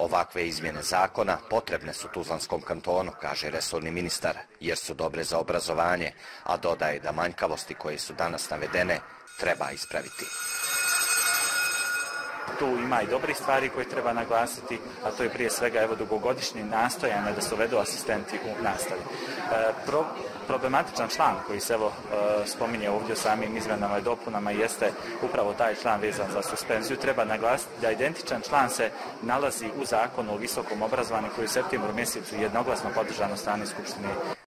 Ovakve izmjene zakona potrebne su Tuzlanskom kantonu, kaže resorni ministar, jer su dobre za obrazovanje, a dodaje da manjkavosti koje su danas navedene treba ispraviti. Tu ima i dobrih stvari koje treba naglasiti, a to je prije svega dugogodišnji nastojanja da se uvedu asistenti u nastavi. Problematičan član koji se spominje ovdje u samim izmjenama i dopunama jeste upravo taj član vezan za suspenziju. Treba naglasiti da identičan član se nalazi u Zakonu o visokom obrazovanju koji je u septembru mjesecu jednoglasno podržan od strane Skupštine